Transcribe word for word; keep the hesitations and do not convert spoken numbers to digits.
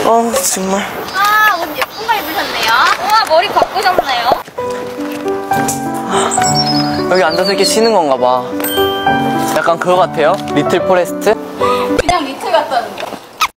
어 정말. 아, 옷 예쁜 거 입으셨네요. 우와, 머리 바꾸셨네요. 여기 앉아서 이렇게 쉬는 건가 봐. 약간 그거 같아요? 리틀 포레스트? 그냥 리틀 같다는데.